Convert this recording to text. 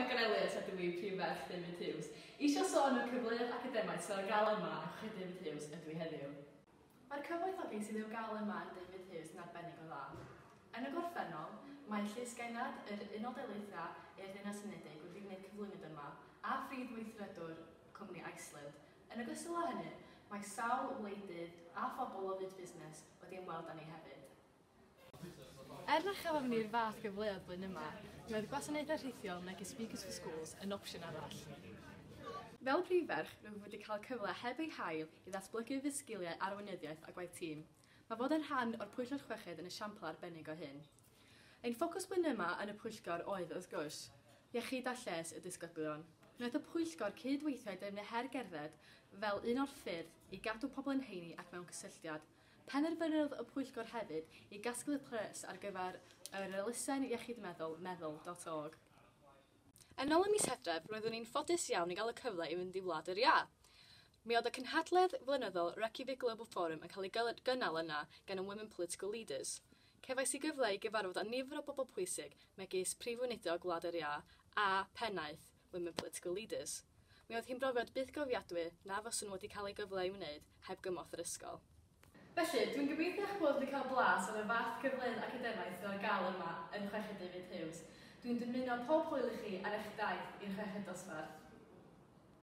Megan Elliott a dwi prif ferch David Hughes. Isio sôn o'r cyfleoedd academaidd sydd ar gael yma yn Chwech David Hughes ydw i heddiw. Mae'r cyfoethogi sydd i'w gael yma yn David Hughes yn arbennig o dda. Yn y gorffennol, mae llysgennad yr Unol Daleithiau i'r Ddinas Unedig wedi gwneud cyflwyniad yma a phrif weithredwr cwmni Iceland. Yn ogystal â hynny, mae sawl wleidydd a phobl o fyd busnes wedi ymweld â ni hefyd. Na chafon ni'r fath gyfleoedd blwyddyn yma, mi oedd gwasanaethau rhithiol megis Speakers for Schools yn opsiwn arall. Fel prif ferch, rwyf wedi cael cyfle heb ei hael i ddatblygu fy sgiliau arweinyddiaeth a gwaith tîm. Mae fod yn rhan o'r pwyllgor chweched yn esiampl arbennig o hyn. Ein ffocws blwyddyn yma yn y pwyllgor oedd wrth gwrs iechyd a lles y disgyblion. Wnaeth y pwyllgor cydweithio i defnyddio her gerdded fel un o'r ffyrdd i gadw pobl yn heini ac mewn cysylltiad. Penderfynodd y pwyllgor hefyd i gasglu pres ar gyfer yr elusen iechyd meddwl.org. Yn ôl y mis Hydref, roeddwn ni'n ffodus iawn i gael y cyfle i fynd i Wlad yr Ia. Mi oedd y cynhadledd flynyddol Reykjavik Global Forum yn cael ei gynnal yna gan y Women Political Leaders. Cefais i gyfle i gyfarfod â nifer o bobl pwysig megis prif weinidog Gwlad yr Ia a pennaeth Women Political Leaders. Mi oedd hi'n brofiad byth gofiadwy na fyswn wedi cael ei gyfle i wneud heb gymorth yr ysgol. Felly, dwi'n gobeithio eich bod wedi cael blas o'r fath cyfleoedd academaidd sydd ar gael yma yn Chweched David Hughes. Dwi'n dymuno pob hwyl i chi ar eich daith i'r Chweched dosbarth.